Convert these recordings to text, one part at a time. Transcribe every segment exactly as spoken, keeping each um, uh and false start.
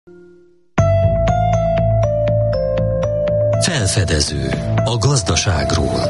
Felfedező a gazdaságról.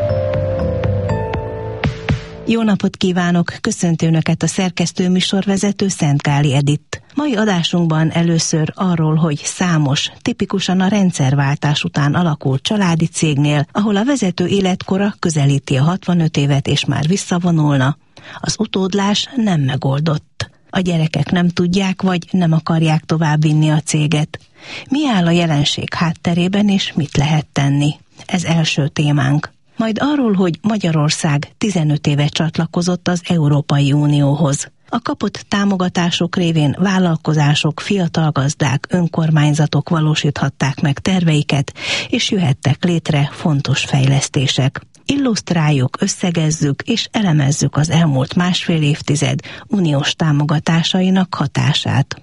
Jó napot kívánok! Köszönti Önöket a szerkesztő műsorvezető Szent Gáli Edith. Mai adásunkban először arról, hogy számos, tipikusan a rendszerváltás után alakult családi cégnél, ahol a vezető életkora közelíti a hatvanöt évet és már visszavonulna, az utódlás nem megoldott. A gyerekek nem tudják vagy nem akarják továbbvinni a céget. Mi áll a jelenség hátterében és mit lehet tenni? Ez első témánk. Majd arról, hogy Magyarország tizenöt éve csatlakozott az Európai Unióhoz. A kapott támogatások révén vállalkozások, fiatal gazdák, önkormányzatok valósíthatták meg terveiket, és jöhettek létre fontos fejlesztések. Illusztráljuk, összegezzük és elemezzük az elmúlt másfél évtized uniós támogatásainak hatását.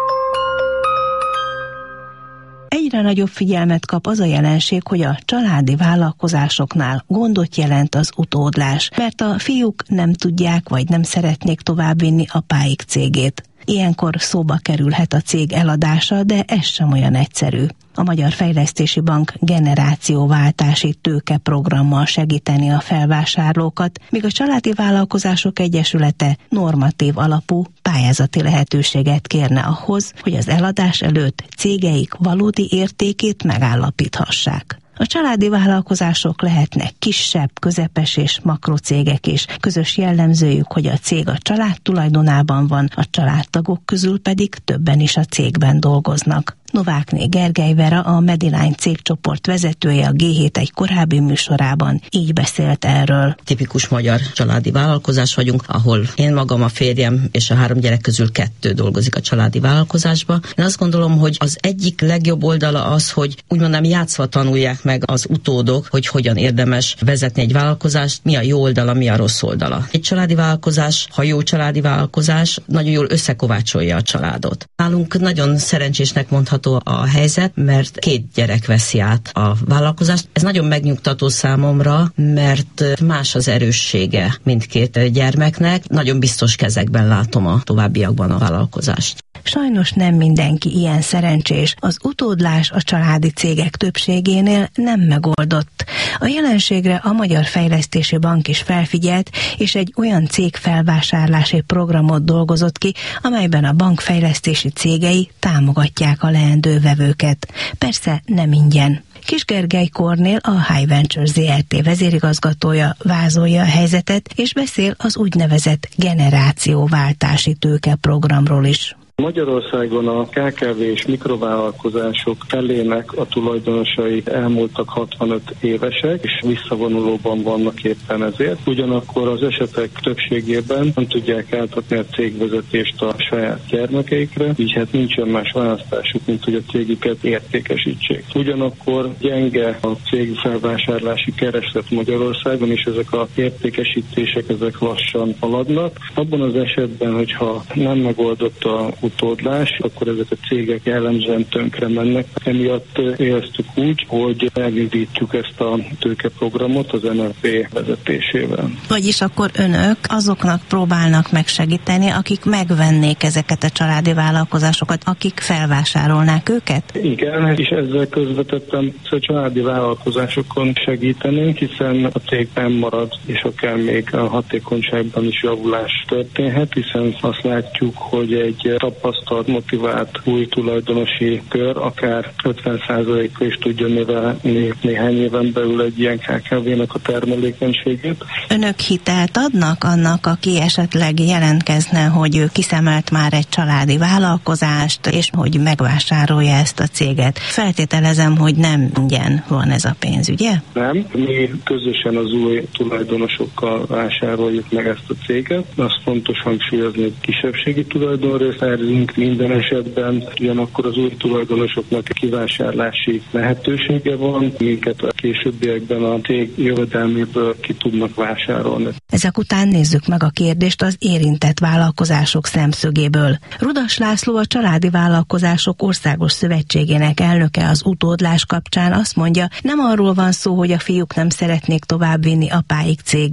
Egyre nagyobb figyelmet kap az a jelenség, hogy a családi vállalkozásoknál gondot jelent az utódlás, mert a fiúk nem tudják vagy nem szeretnék továbbvinni apáik cégét. Ilyenkor szóba kerülhet a cég eladása, de ez sem olyan egyszerű. A Magyar Fejlesztési Bank generációváltási tőkeprogrammal segíteni a felvásárlókat, míg a Családi Vállalkozások Egyesülete normatív alapú pályázati lehetőséget kérne ahhoz, hogy az eladás előtt cégeik valódi értékét megállapíthassák. A családi vállalkozások lehetnek kisebb, közepes és makrocégek is. Közös jellemzőjük, hogy a cég a család tulajdonában van, a családtagok közül pedig többen is a cégben dolgoznak. Novákné Gergely Vera, a Mediline cégcsoport vezetője a gé hét egy korábbi műsorában így beszélt erről. Tipikus magyar családi vállalkozás vagyunk, ahol én magam, a férjem és a három gyerek közül kettő dolgozik a családi vállalkozásba. Én azt gondolom, hogy az egyik legjobb oldala az, hogy úgymond játszva tanulják meg az utódok, hogy hogyan érdemes vezetni egy vállalkozást, mi a jó oldala, mi a rossz oldala. Egy családi vállalkozás, ha jó családi vállalkozás, nagyon jól összekovácsolja a családot. Nálunk nagyon szerencsésnek mondható a helyzet, mert két gyerek veszi át a vállalkozást. Ez nagyon megnyugtató számomra, mert más az erőssége mindkét gyermeknek. Nagyon biztos kezekben látom a továbbiakban a vállalkozást. Sajnos nem mindenki ilyen szerencsés. Az utódlás a családi cégek többségénél nem megoldott. A jelenségre a Magyar Fejlesztési Bank is felfigyelt, és egy olyan cégfelvásárlási programot dolgozott ki, amelyben a bank fejlesztési cégei támogatják a leendő vevőket. Persze nem ingyen. Kis Gergely Kornél, a High Ventures zé er té vezérigazgatója vázolja a helyzetet, és beszél az úgynevezett generációváltási tőkeprogramról is. Magyarországon a ká ká vé és mikrovállalkozások felének a tulajdonosai elmúltak hatvanöt évesek, és visszavonulóban vannak éppen ezért. Ugyanakkor az esetek többségében nem tudják átadni a cégvezetést a saját gyermekeikre, így hát nincsen más választásuk, mint hogy a cégüket értékesítsék. Ugyanakkor gyenge a cég felvásárlási kereslet Magyarországon, és ezek az értékesítések ezek lassan haladnak. Abban az esetben, hogyha nem megoldott a utódlás, akkor ezek a cégek jellemzően tönkre mennek. Emiatt éreztük úgy, hogy elindítjuk ezt a tőkeprogramot az en er pé vezetésével. Vagyis akkor önök azoknak próbálnak megsegíteni, akik megvennék ezeket a családi vállalkozásokat, akik felvásárolnák őket? Igen, és ezzel közvetetten a családi vállalkozásokon segítenénk, hiszen a cég nem marad, és akár még a hatékonyságban is javulás történhet, hiszen azt látjuk, hogy egy tapasztalt, motivált új tulajdonosi kör akár ötven százalékkal is tudja növelni néhány éven belül egy ilyen ká ká vének a termelékenységét. Önök hitelt adnak annak, aki esetleg jelentkezne, hogy ő kiszemelt már egy családi vállalkozást, és hogy megvásárolja ezt a céget? Feltételezem, hogy nem ingyen van ez a pénz, ugye? Nem. Mi közösen az új tulajdonosokkal vásároljuk meg ezt a céget. Azt fontos hangsúlyozni, hogy kisebbségi tulajdonrészt szerzünk minden esetben, ugyanakkor az új tulajdonosoknak kivásárlási lehetősége van, minket a későbbiekben a cég jövedelméből ki tudnak vásárolni. Ezek után nézzük meg a kérdést az érintett vállalkozások szemszögéből. Rudas László, a Családi Vállalkozások Országos Szövetségének elnöke az utódlás kapcsán azt mondja, nem arról van szó, hogy a fiúk nem szeretnék továbbvinni apáik cégét,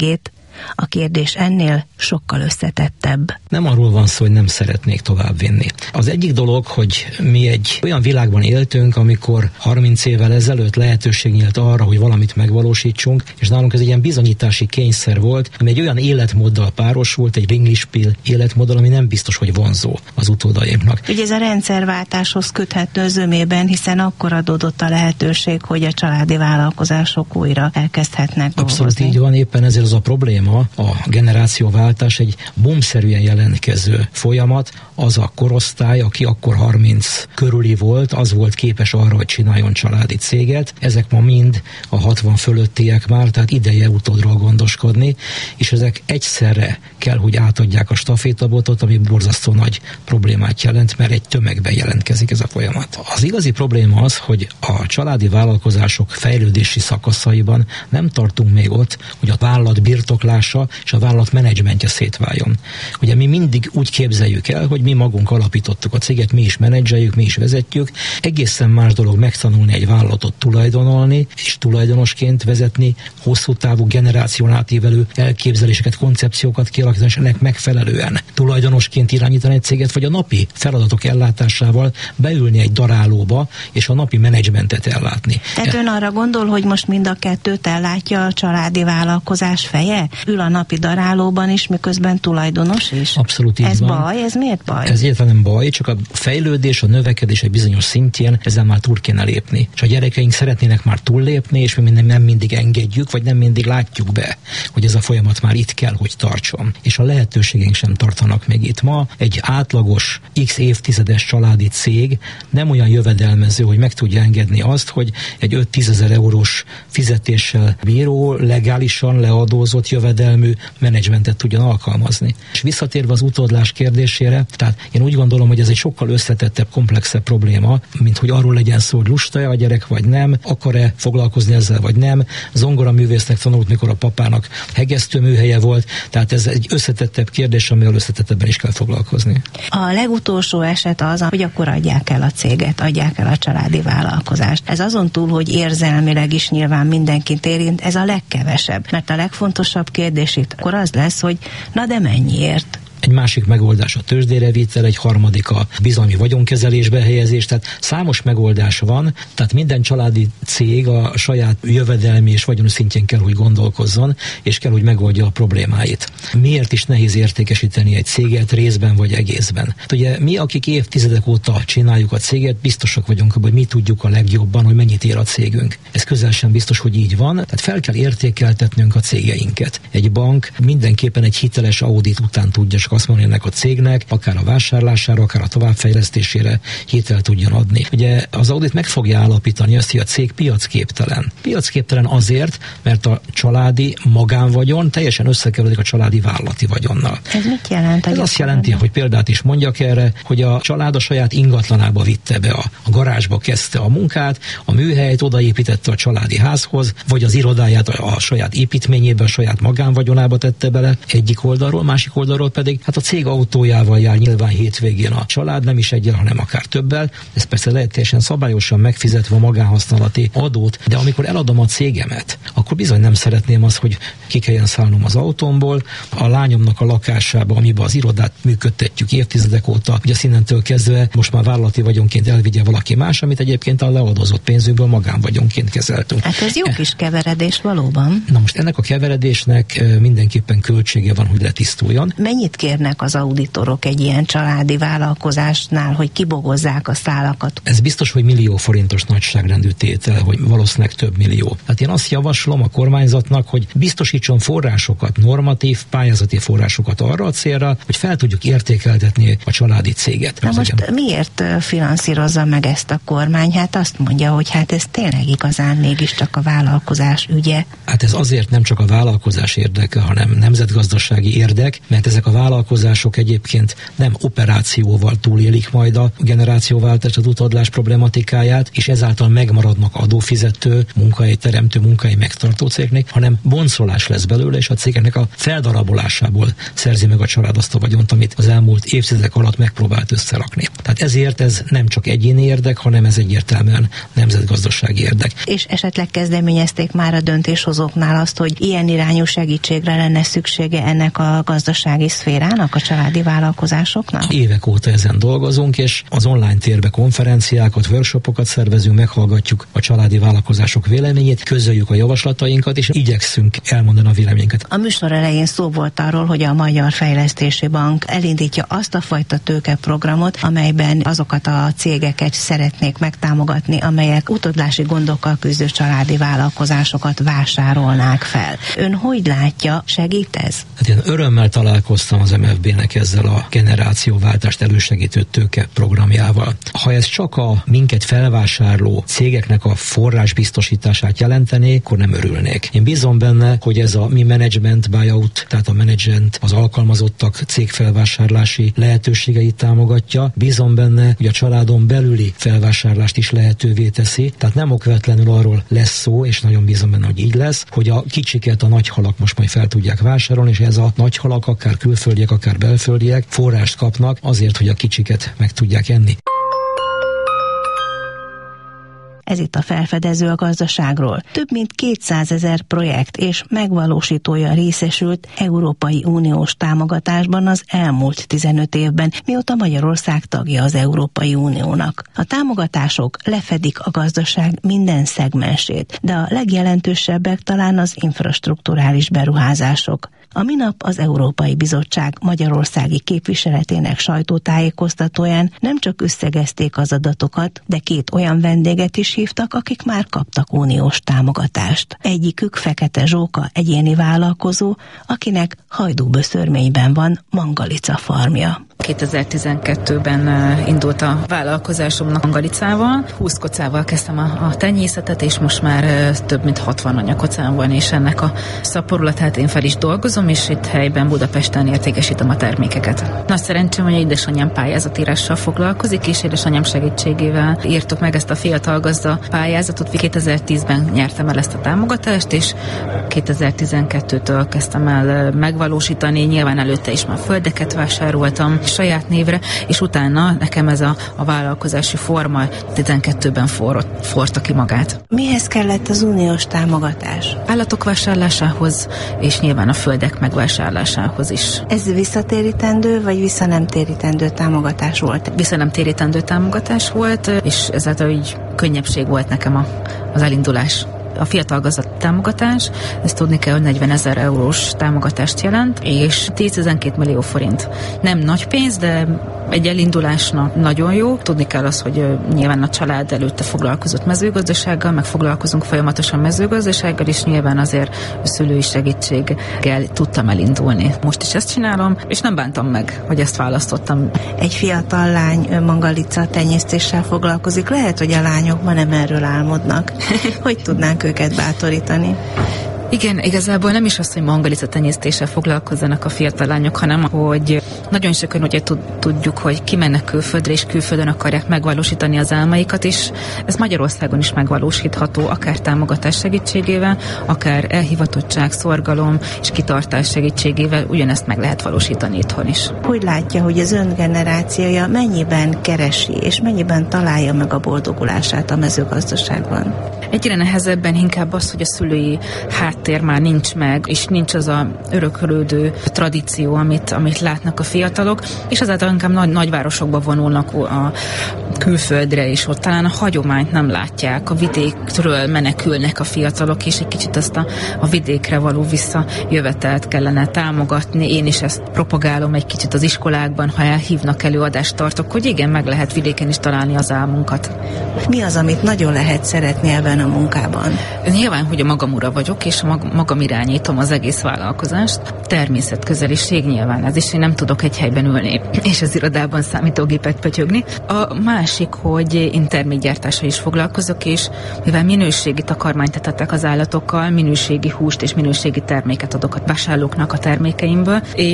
A kérdés ennél sokkal összetettebb. Nem arról van szó, hogy nem szeretnék továbbvinni. Az egyik dolog, hogy mi egy olyan világban éltünk, amikor harminc évvel ezelőtt lehetőség nyílt arra, hogy valamit megvalósítsunk, és nálunk ez egy ilyen bizonyítási kényszer volt, ami egy olyan életmóddal párosult, egy ringlispiel életmóddal, ami nem biztos, hogy vonzó az utódaimnak. Ugye ez a rendszerváltáshoz köthető zömében, hiszen akkor adódott a lehetőség, hogy a családi vállalkozások újra elkezdhetnek dolgozni. Abszolút így van, éppen ezért az a probléma, a generációváltás egy bombszerűen jelentkező folyamat. Az a korosztály, aki akkor harminc körüli volt, az volt képes arra, hogy csináljon családi céget. Ezek ma mind a hatvan fölöttiek már, tehát ideje utódról gondoskodni, és ezek egyszerre kell, hogy átadják a stafétabotot, ami borzasztó nagy problémát jelent, mert egy tömegben jelentkezik ez a folyamat. Az igazi probléma az, hogy a családi vállalkozások fejlődési szakaszaiban nem tartunk még ott, hogy a vállalat birtoklása és a vállalat menedzsmentje szétváljon. Ugye mi mindig úgy képzeljük el, hogy mi magunk alapítottuk a céget, mi is menedzseljük, mi is vezetjük. Egészen más dolog megtanulni egy vállalatot tulajdonolni, és tulajdonosként vezetni, hosszú távú generáción átívelő elképzeléseket, koncepciókat kialakítani, és ennek megfelelően tulajdonosként irányítani egy céget, vagy a napi feladatok ellátásával beülni egy darálóba, és a napi menedzsmentet ellátni. Tehát ön arra gondol, hogy most mind a kettőt ellátja a családi vállalkozás feje? Ül a napi darálóban is, miközben tulajdonos is? Abszolút így ez van. baj? Ez miért baj? Ez egyáltalán nem baj, csak a fejlődés, a növekedés egy bizonyos szintjén ezzel már túl kéne lépni. És a gyerekeink szeretnének már túllépni, és mi nem mindig engedjük, vagy nem mindig látjuk be, hogy ez a folyamat már itt kell, hogy tartson. És a lehetőségeink sem tartanak még itt. Ma egy átlagos x évtizedes családi cég nem olyan jövedelmező, hogy meg tudja engedni azt, hogy egy öt-tízezer eurós fizetéssel bíró, legálisan leadózott jövedelmű menedzsmentet tudjon alkalmazni. És visszatérve az utódlás kérdésére, tehát én úgy gondolom, hogy ez egy sokkal összetettebb, komplexebb probléma, mint hogy arról legyen szó, hogy lusta-e a gyerek, vagy nem, akar-e foglalkozni ezzel, vagy nem. Zongora művésznek tanult, mikor a papának hegesztőműhelye volt, tehát ez egy összetettebb kérdés, amivel összetettebben is kell foglalkozni. A legutolsó eset az, hogy akkor adják el a céget, adják el a családi vállalkozást. Ez azon túl, hogy érzelmileg is nyilván mindenkit érint, ez a legkevesebb, mert a legfontosabb kérdés itt akkor az lesz, hogy na de mennyiért? Egy másik megoldás a tőzsdére vitel, egy harmadik a bizalmi vagyonkezelésbe helyezés, tehát számos megoldás van, tehát minden családi cég a saját jövedelmi és vagyoni szintjén kell, hogy gondolkozzon, és kell, hogy megoldja a problémáit. Miért is nehéz értékesíteni egy céget részben vagy egészben? Ugye mi, akik évtizedek óta csináljuk a céget, biztosak vagyunk abban, hogy mi tudjuk a legjobban, hogy mennyit ér a cégünk. Ez közel sem biztos, hogy így van, tehát fel kell értékeltetnünk a cégeinket. Egy bank mindenképpen egy hiteles audit után tudja azt mondani ennek a cégnek, akár a vásárlására, akár a továbbfejlesztésére hitelt tudjon adni. Ugye az audit meg fogja állapítani azt, hogy a cég piacképtelen. Piacképtelen azért, mert a családi magánvagyon teljesen összekeveredik a családi vállalati vagyonnal. Ez mit jelent? Ez azt jelenti, hogy példát is mondjak erre, hogy a család a saját ingatlanába vitte be, a, a garázsba kezdte a munkát, a műhelyt odaépítette a családi házhoz, vagy az irodáját a, a saját építményébe, a saját magánvagyonába tette bele egyik oldalról, másik oldalról pedig hát a cég autójával jár nyilván hétvégén a család, nem is egyel, hanem akár többel. Ez persze lehet teljesen szabályosan megfizetve a magánhasználati adót, de amikor eladom a cégemet, akkor bizony nem szeretném azt, hogy ki kelljen szállnom az autómból, a lányomnak a lakásába, amiben az irodát működtetjük évtizedek óta, ugye innentől kezdve most már vállalati vagyonként elvigye valaki más, amit egyébként a leadózott pénzünkből magánvagyonként kezeltünk. Hát ez jó kis keveredés valóban. Na most ennek a keveredésnek mindenképpen költsége van, hogy letisztuljon. Mennyit kérnek az auditorok egy ilyen családi vállalkozásnál, hogy kibogozzák a szálakat? Ez biztos, hogy millió forintos nagyságrendű tétel, hogy valószínűleg több millió. Hát én azt javaslom a kormányzatnak, hogy biztosítson forrásokat, normatív, pályázati forrásokat arra a célra, hogy fel tudjuk értékeltetni a családi céget. Na most ugyan... miért finanszírozza meg ezt a kormány? Hát azt mondja, hogy hát ez tényleg igazán mégiscsak a vállalkozás ügye. Hát ez azért nem csak a vállalkozás érdeke, hanem nemzetgazdasági érdek, mert ezek a vállalkozások vállalkozások egyébként nem operációval túlélik majd a generációváltás, az utódlás problematikáját, és ezáltal megmaradnak adófizető, munkahelyteremtő, munkahely megtartó cégnek, hanem boncolás lesz belőle, és a cégeknek a feldarabolásából szerzi meg a család azt a vagyont, amit az elmúlt évtizedek alatt megpróbált összerakni. Tehát ezért ez nem csak egyéni érdek, hanem ez egyértelműen nemzetgazdasági érdek. És esetleg kezdeményezték már a döntéshozóknál azt, hogy ilyen irányú segítségre lenne szüksége ennek a gazdasági szférának, a családi vállalkozásoknak? Évek óta ezen dolgozunk, és az online térbe konferenciákat, workshopokat szervezünk, meghallgatjuk a családi vállalkozások véleményét, közöljük a javaslatainkat, és igyekszünk elmondani a véleményünket. A műsor elején szó volt arról, hogy a Magyar Fejlesztési Bank elindítja azt a fajta tőkeprogramot, amelyben azokat a cégeket szeretnék megtámogatni, amelyek utódlási gondokkal küzdő családi vállalkozásokat vásárolnák fel. Ön hogy látja, segít ez? Hát én örömmel találkoztam az em ef bé-nek ezzel a generációváltást elősegítő tőke programjával. Ha ez csak a minket felvásárló cégeknek a forrásbiztosítását jelentené, akkor nem örülnék. Én bízom benne, hogy ez a mi management buyout, tehát a menedzsment, az alkalmazottak cégfelvásárlási lehetőségeit támogatja. Bízom benne, hogy a családon belüli felvásárlást is lehetővé teszi. Tehát nem okvetlenül arról lesz szó, és nagyon bízom benne, hogy így lesz, hogy a kicsiket a nagy halak most majd fel tudják vásárolni, és ez a nagy halak, akár külföldiek, akár belföldiek forrást kapnak azért, hogy a kicsiket meg tudják enni. Ez itt a Felfedező a gazdaságról. Több mint kétszázezer projekt és megvalósítója részesült Európai Uniós támogatásban az elmúlt tizenöt évben, mióta Magyarország tagja az Európai Uniónak. A támogatások lefedik a gazdaság minden szegmensét, de a legjelentősebbek talán az infrastrukturális beruházások. A minap az Európai Bizottság magyarországi képviseletének sajtótájékoztatóján nem csak összegezték az adatokat, de két olyan vendéget is hívtak, akik már kaptak uniós támogatást. Egyikük Fekete Zsóka, egyéni vállalkozó, akinek Hajdúböszörményben van mangalica farmja. kétezer-tizenkettőben indult a vállalkozásomnak mangalicával. húsz kocával kezdtem a, a tenyészetet, és most már több mint hatvan anyakocám van, és ennek a szaporulatát én fel is dolgozom, és itt helyben Budapesten értékesítem a termékeket. Nagy szerencsém, hogy édesanyám pályázatírással foglalkozik, és édesanyám segítségével írtuk meg ezt a fiatal gazda pályázatot. kétezer-tízben nyertem el ezt a támogatást, és kétezer-tizenkettőtől kezdtem el megvalósítani. Nyilván előtte is már földeket vásároltam saját névre, és utána nekem ez a, a vállalkozási forma tizenkettőben forrott, forrta ki magát. Mihez kellett az uniós támogatás? Állatok vásárlásához, és nyilván a földek megvásárlásához is. Ez visszatérítendő, vagy visszanemtérítendő támogatás volt? Visszanemtérítendő támogatás volt, és ezáltal így könnyebbség volt nekem a, az elindulás. A fiatal gazda támogatás, ezt tudni kell, hogy negyvenezer eurós támogatást jelent, és tíz-tizenkét millió forint. Nem nagy pénz, de egy elindulásnak nagyon jó. Tudni kell az, hogy nyilván a család előtte foglalkozott mezőgazdasággal, meg foglalkozunk folyamatosan mezőgazdasággal, és nyilván azért szülői segítséggel tudtam elindulni. Most is ezt csinálom, és nem bántam meg, hogy ezt választottam. Egy fiatal lány mangalica tenyésztéssel foglalkozik. Lehet, hogy a lányok ma nem erről álmodnak. Hogy tudnánk őket bátorítani? Igen, igazából nem is az, hogy mangalica tenyésztéssel foglalkozzanak a fiatal lányok, hanem hogy nagyon sokan ugye tudjuk, hogy kimennek külföldre, és külföldön akarják megvalósítani az álmaikat, és ez Magyarországon is megvalósítható, akár támogatás segítségével, akár elhivatottság, szorgalom és kitartás segítségével ugyanezt meg lehet valósítani itthon is. Hogy látja, hogy az ön generációja mennyiben keresi, és mennyiben találja meg a boldogulását a mezőgazdaságban? Egyre nehezebben inkább az, hogy a szülői háttér már nincs meg, és nincs az a örökölődő tradíció, amit, amit látnak a fiatalok, és azáltal inkább nagy, nagyvárosokba vonulnak a külföldre, és ott talán a hagyományt nem látják, a vidékről menekülnek a fiatalok, és egy kicsit azt a, a vidékre való visszajövetelt kellene támogatni. Én is ezt propagálom egy kicsit az iskolákban, ha elhívnak, előadást tartok, hogy igen, meg lehet vidéken is találni az álmunkat. Mi az, amit nagyon lehet szeretni ebben a munkában? Nyilván, hogy a magam ura vagyok, és mag- magam irányítom az egész vállalkozást. Természetközeliség nyilván ez is, én nem tudok egy helyben ülni, és az irodában számítógépet pötyögni. A másik, hogy én termékgyártással is foglalkozok, és mivel minőségi takarmányt etettek az állatokkal, minőségi húst és minőségi terméket adok a vásárlóknak a termékeimből, és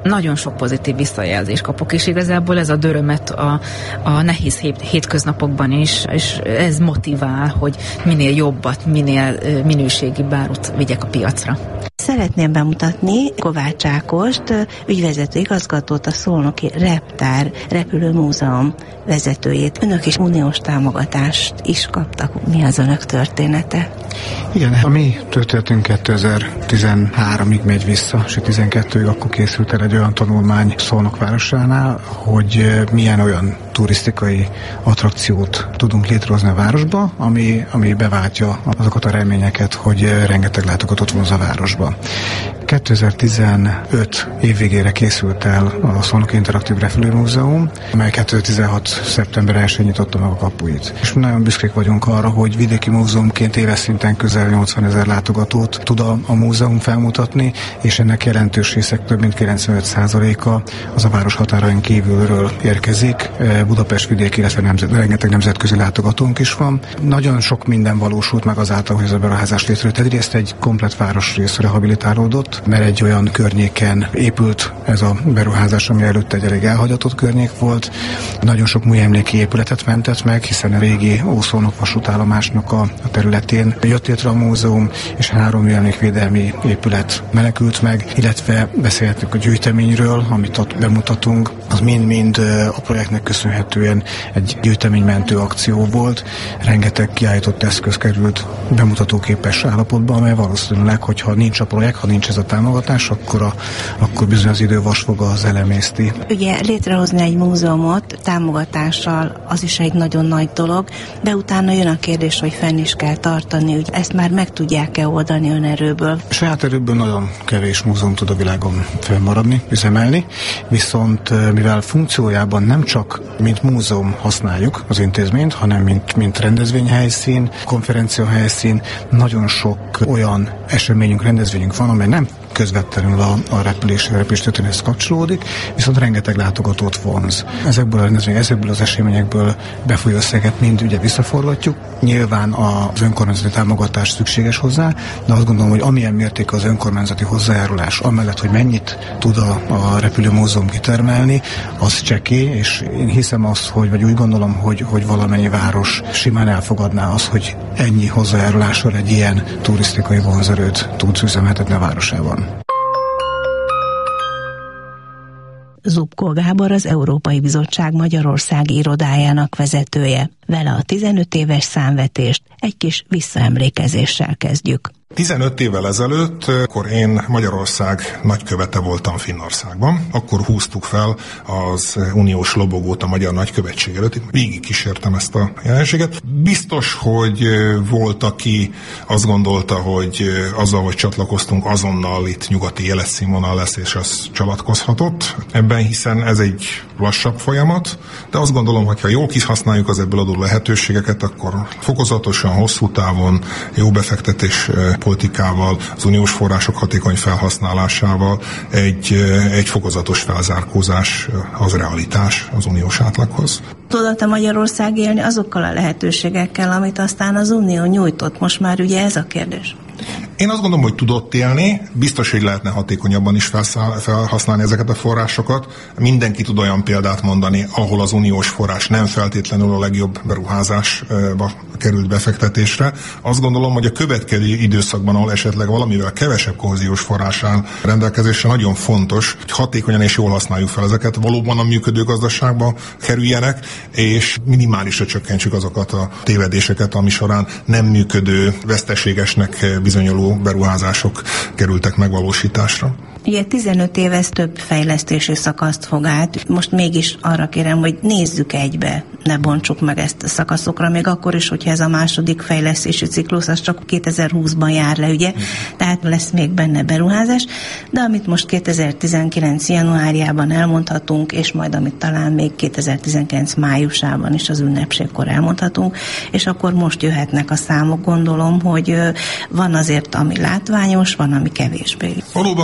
nagyon sok pozitív visszajelzést kapok, és igazából ez a dörömet a, a nehéz hét, hétköznapokban is, és ez motivál, hogy minél jobbat, minél minőségibb árut vigyek a piacra. Szeretném bemutatni Kovács Ákost, ügyvezető igazgatót, a Szolnoki Reptár repülőmúzeum vezetőjét. Önök is uniós támogatást is kaptak. Mi az önök története? Igen, a mi történetünk kétezer-tizenháromig megy vissza, és tizenkettőig akkor készült el egy olyan tanulmány Szolnok városánál, hogy milyen olyan turisztikai attrakciót tudunk létrehozni a városba, ami, ami beváltja azokat a reményeket, hogy rengeteg látogatót vonz a városba. kétezer-tizenöt év végére készült el a Szolnoki Interaktív Repülőmúzeum, amely kétezer-tizenhat szeptember elsején nyitotta meg a kapuit. És nagyon büszkék vagyunk arra, hogy vidéki múzeumként éves szinten közel nyolcvanezer látogatót tud a, a múzeum felmutatni, és ennek jelentős része, több mint kilencvenöt százaléka az a város határain kívülről érkezik. Budapest vidék, illetve nemzet, rengeteg nemzetközi látogatónk is van. Nagyon sok minden valósult meg azáltal, hogy ez a beruházás létrejött. Egyrészt egy komplett városrész rehabilitálódott, mert egy olyan környéken épült ez a beruházás, ami előtte egy elég elhagyatott környék volt. Nagyon sok műemléki épületet mentett meg, hiszen a régi Ószolnok vasútállomásnak a, a területén jött létre a múzeum, és három műemlékvédelmi épület menekült meg, illetve beszélhetünk a gyűjteményről, amit ott bemutatunk. Az mind-mind a projektnek köszönhetően egy gyűjteménymentő akció volt. Rengeteg kiállított eszköz került bemutatóképes állapotba, amely valószínűleg, hogyha nincs a projekt, ha nincs ez a támogatás, akkor, a, akkor bizony az idő vasfoga az elemészti. Ugye létrehozni egy múzeumot támogatással az is egy nagyon nagy dolog, de utána jön a kérdés, hogy fenn is kell tartani, hogy ezt már meg tudják-e oldani önerőből? Saját erőből nagyon kevés múzeum tud a világon fennmaradni, üzemelni, viszont mivel funkciójában nem csak mint múzeum használjuk az intézményt, hanem mint, mint rendezvényhelyszín, konferenciahelyszín, nagyon sok olyan eseményünk, rendezvényünk van, amely nem közvetlenül a, a repülés, a repüléstörténethez kapcsolódik, viszont rengeteg látogatót vonz. Ezekből a rendezvény, ezekből az eseményekből befolyó összeget mind ugye visszaforgatjuk. Nyilván az önkormányzati támogatás szükséges hozzá, de azt gondolom, hogy amilyen mértékű az önkormányzati hozzájárulás, amellett, hogy mennyit tud a, a repülőmúzeum kitermelni, az csekély, és én hiszem azt, hogy, vagy úgy gondolom, hogy, hogy valamennyi város simán elfogadná azt, hogy ennyi hozzájárulással egy ilyen turisztikai vonzerőt tud üzemeltetni a városában. Zubko Gábor az Európai Bizottság Magyarországi irodájának vezetője. Vele a tizenöt éves számvetést egy kis visszaemlékezéssel kezdjük. tizenöt évvel ezelőtt, akkor én Magyarország nagykövete voltam Finnországban. Akkor húztuk fel az uniós lobogót a magyar nagykövetség előtt. Végig kísértem ezt a jelenséget. Biztos, hogy volt, aki azt gondolta, hogy azzal, hogy csatlakoztunk, azonnal itt nyugati életszínvonal lesz, és az csalatkozhatott ebben, hiszen ez egy lassabb folyamat, de azt gondolom, hogy ha jól kihasználjuk az ebből adó lehetőségeket, akkor fokozatosan, hosszú távon, jó befektetés politikával, az uniós források hatékony felhasználásával egy, egy fokozatos felzárkózás az realitás az uniós átlaghoz. Tudott-e Magyarország élni azokkal a lehetőségekkel, amit aztán az Unió nyújtott? Most már ugye ez a kérdés. Én azt gondolom, hogy tudott élni, biztos, hogy lehetne hatékonyabban is felhasználni ezeket a forrásokat. Mindenki tud olyan példát mondani, ahol az uniós forrás nem feltétlenül a legjobb beruházásba került befektetésre. Azt gondolom, hogy a következő időszakban, ahol esetleg valamivel kevesebb kohéziós forrás áll rendelkezésre, nagyon fontos, hogy hatékonyan és jól használjuk fel ezeket, valóban a működő gazdaságba kerüljenek, és minimálisra csökkentsük azokat a tévedéseket, ami során nem működő, veszteségesnek bizonyuló beruházások kerültek megvalósításra. Ugye tizenöt éves több fejlesztési szakaszt fog át. Most mégis arra kérem, hogy nézzük egybe, ne bontsuk meg ezt a szakaszokra, még akkor is, hogyha ez a második fejlesztési ciklus, az csak kétezer-húszban jár le, ugye? Tehát lesz még benne beruházás, de amit most kétezer-tizenkilenc januárjában elmondhatunk, és majd amit talán még kétezer-tizenkilenc májusában is az ünnepségkor elmondhatunk, és akkor most jöhetnek a számok, gondolom, hogy van azért, ami látványos, van, ami kevésbé. Valóban, és igaz,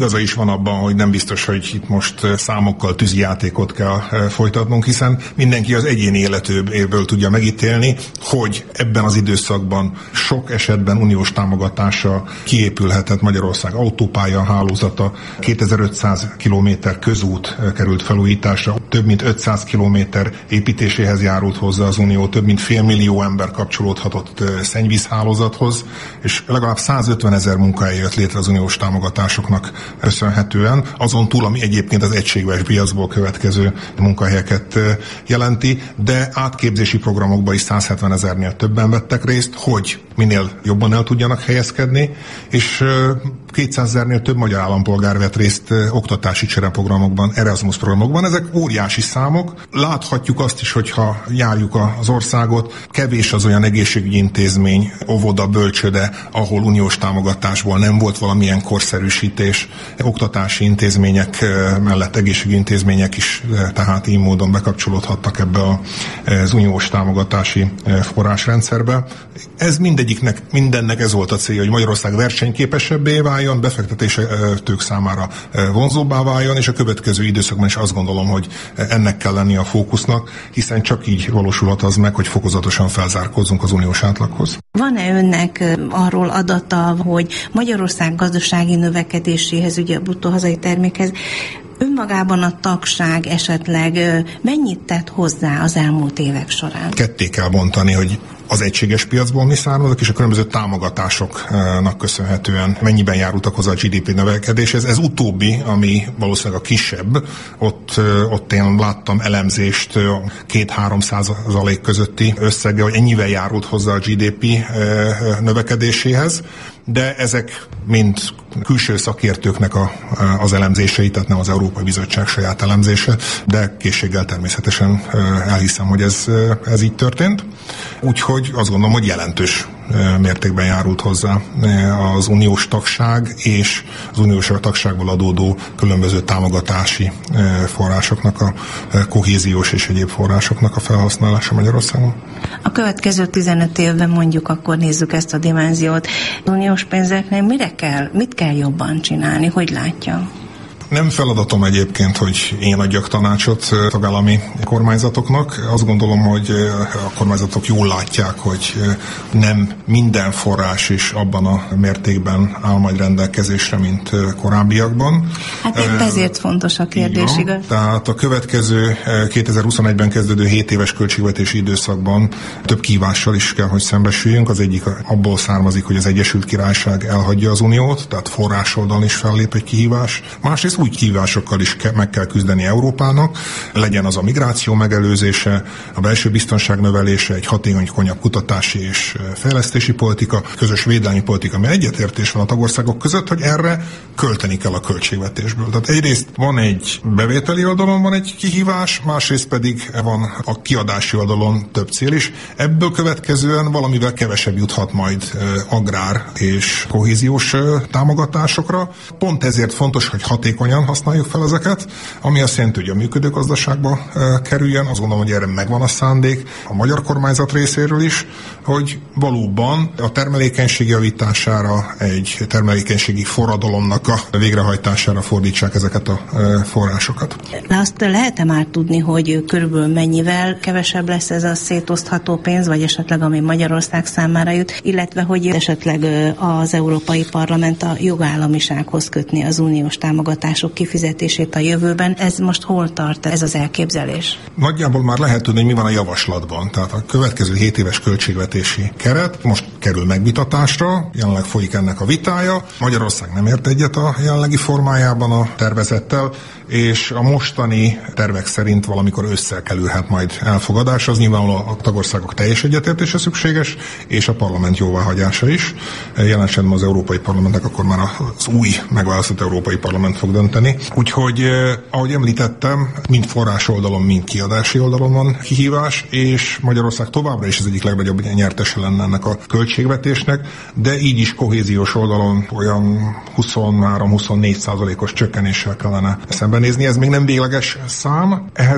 igaza is van abban, hogy nem biztos, hogy itt most számokkal tűzijátékot kell folytatnunk, hiszen mindenki az egyéni életéből tudja megítélni, hogy ebben az időszakban sok esetben uniós támogatása kiépülhetett Magyarország autópálya hálózata, kétezer-ötszáz kilométer közút került felújításra, több mint ötszáz kilométer építéséhez járult hozzá az Unió, több mint félmillió ember kapcsolódhatott szennyvízhálózathoz, és legalább százötven ezer munkahely jött létre az uniós támogatásoknak köszönhetően, azon túl, ami egyébként az egységes piacból következő munkahelyeket jelenti, de átképzési programokban is százhetven ezernél többen vettek részt, hogy minél jobban el tudjanak helyezkedni, és kétszázezernél több magyar állampolgár vett részt oktatási csereprogramokban, Erasmus programokban. Ezek óriási számok. Láthatjuk azt is, hogyha járjuk az országot, kevés az olyan egészségügyi intézmény, óvoda, bölcsőde, ahol uniós támogatásból nem volt valamilyen korszerűsítés. Oktatási intézmények mellett egészségügyi intézmények is tehát így módon bekapcsolódhattak ebbe az uniós támogatási forrásrendszerbe. Ez mindegyiknek, mindennek ez volt a célja, hogy Magyarország versenyképesebbé váljon, befektetések számára vonzóbbá váljon, és a következő időszakban is azt gondolom, hogy ennek kell lenni a fókusznak, hiszen csak így valósulhat az meg, hogy fokozatosan felzárkózzunk az uniós átlaghoz. Van-e önnek arról adata, hogy Magyarország gazdasági növekedéséhez, ugye a bruttó hazai termékhez, önmagában a tagság esetleg mennyit tett hozzá az elmúlt évek során? Ketté kell bontani, hogy az egységes piacból mi származnak, és a különböző támogatásoknak köszönhetően mennyiben járultak hozzá a gé dé pé növekedéshez. Ez utóbbi, ami valószínűleg a kisebb, ott, ott én láttam elemzést két-három százalék közötti összege, hogy ennyivel járult hozzá a gé dé pé növekedéséhez, de ezek mind külső szakértőknek a, az elemzései, tehát nem az Európai Bizottság saját elemzése, de készséggel természetesen elhiszem, hogy ez, ez így történt. Úgyhogy azt gondolom, hogy jelentős mértékben járult hozzá az uniós tagság és az uniós tagságból adódó különböző támogatási forrásoknak, a kohéziós és egyéb forrásoknak a felhasználása Magyarországon. A következő tizenöt évben mondjuk akkor nézzük ezt a dimenziót. Az uniós pénzeknél mire kell, mit kell jobban csinálni, hogy látja? Nem feladatom egyébként, hogy én adjak tanácsot tagállami kormányzatoknak. Azt gondolom, hogy a kormányzatok jól látják, hogy nem minden forrás is abban a mértékben áll majd rendelkezésre, mint korábbiakban. Hát épp ezért fontos a kérdés, igaz? Tehát a következő kétezer-huszonegyben kezdődő hét éves költségvetési időszakban több kihívással is kell, hogy szembesüljünk. Az egyik abból származik, hogy az Egyesült Királyság elhagyja az Uniót, tehát forrásoldalon is fellép egy kihívás. Másrészt új kihívásokkal is ke- meg kell küzdeni Európának, legyen az a migráció megelőzése, a belső biztonság növelése, egy hatékonyabb kutatási és fejlesztési politika, közös védelmi politika, mert egyetértés van a tagországok között, hogy erre költeni kell a költségvetésből. Tehát egyrészt van egy bevételi oldalon van egy kihívás, másrészt pedig van a kiadási oldalon több cél is. Ebből következően valamivel kevesebb juthat majd agrár és kohéziós támogatásokra. Pont ezért fontos, hogy hatékony használjuk fel ezeket, ami azt jelenti, hogy a működő gazdaságba e, kerüljen. Azt gondolom, hogy erre megvan a szándék a magyar kormányzat részéről is, hogy valóban a termelékenység javítására, egy termelékenységi forradalomnak a végrehajtására fordítsák ezeket a e, forrásokat. De azt lehet-e már tudni, hogy körülbelül mennyivel kevesebb lesz ez a szétosztható pénz, vagy esetleg ami Magyarország számára jut, illetve hogy esetleg az Európai Parlament a jogállamisághoz kötni az uniós támogatás kifizetését a jövőben. Ez most hol tart ez az elképzelés? Nagyjából már lehet tudni, hogy mi van a javaslatban. Tehát a következő hét éves költségvetési keret most kerül megvitatásra, jelenleg folyik ennek a vitája. Magyarország nem ért egyet a jelenlegi formájában a tervezettel, és a mostani tervek szerint valamikor ősszel kerülhet majd elfogadás. Az nyilvánvalóan a tagországok teljes egyetértése szükséges, és a parlament jóváhagyása is. Jelen esetben az Európai Parlamentnek akkor már az új megválasztott Európai Parlament fog dönteni. Úgyhogy, eh, ahogy említettem, mind forrás oldalon, mind kiadási oldalon van kihívás, és Magyarország továbbra is az egyik legnagyobb nyertese lenne ennek a költségvetésnek, de így is kohéziós oldalon olyan huszonhárom-huszonnégy százalékos csökkenéssel kellene szembenézni. Ez még nem végleges szám, ehhez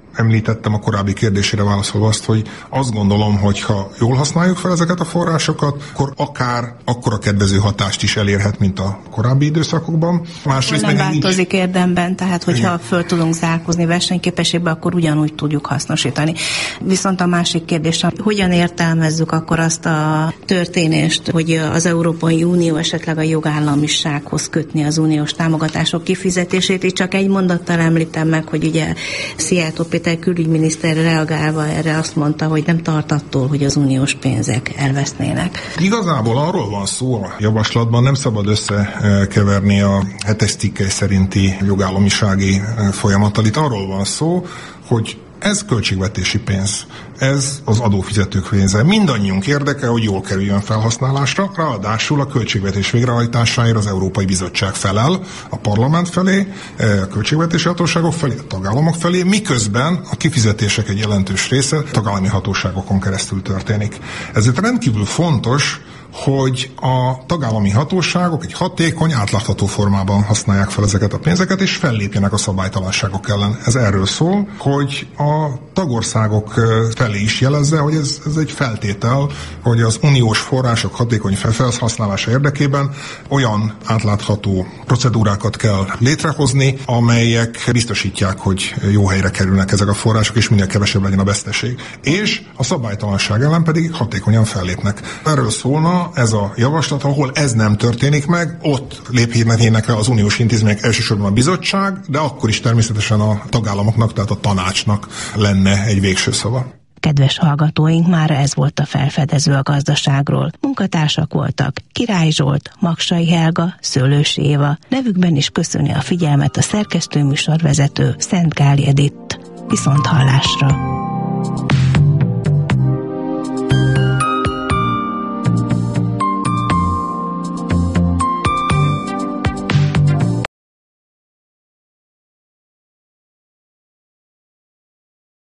említettem a korábbi kérdésére válaszolva azt, hogy azt gondolom, hogy ha jól használjuk fel ezeket a forrásokat, akkor akár akkora kedvező hatást is elérhet, mint a korábbi időszakokban. Másrészt nem változik nincs... érdemben, tehát hogyha igen. föl tudunk zárkózni versenyképességbe, akkor ugyanúgy tudjuk hasznosítani. Viszont a másik kérdés, hogyan értelmezzük akkor azt a történést, hogy az Európai Unió esetleg a jogállamisághoz kötni az uniós támogatások kifizetését. Itt csak egy mondattal említem meg, hogy ugye Szijjártó Péter külügyminiszter reagálva erre azt mondta, hogy nem tart attól, hogy az uniós pénzek elvesznének. Igazából arról van szó a javaslatban, nem szabad összekeverni a hetes cikkely szerinti jogállamisági folyamattal. Itt arról van szó, hogy ez költségvetési pénz, ez az adófizetők pénze. Mindannyiunk érdeke, hogy jól kerüljön felhasználásra, ráadásul a költségvetés végrehajtásáért az Európai Bizottság felel a parlament felé, a költségvetési hatóságok felé, a tagállamok felé, miközben a kifizetések egy jelentős része tagállami hatóságokon keresztül történik. Ezért rendkívül fontos, hogy a tagállami hatóságok egy hatékony, átlátható formában használják fel ezeket a pénzeket, és fellépjenek a szabálytalanságok ellen. Ez erről szól, hogy a tagországok felé is jelezze, hogy ez, ez egy feltétel, hogy az uniós források hatékony felhasználása érdekében olyan átlátható procedúrákat kell létrehozni, amelyek biztosítják, hogy jó helyre kerülnek ezek a források, és minél kevesebb legyen a veszteség. És a szabálytalanság ellen pedig hatékonyan fellépnek. Erről szólna ez a javaslat, ahol ez nem történik meg, ott léphetnének el az uniós intézmények, elsősorban a bizottság, de akkor is természetesen a tagállamoknak, tehát a tanácsnak lenne egy végső szava. Kedves hallgatóink, mára ez volt a felfedező a gazdaságról. Munkatársak voltak Király Zsolt, Maksai Helga, Szőlősi Éva. Nevükben is köszöni a figyelmet a szerkesztő műsorvezető Szent Gáli Edith. Viszont hallásra!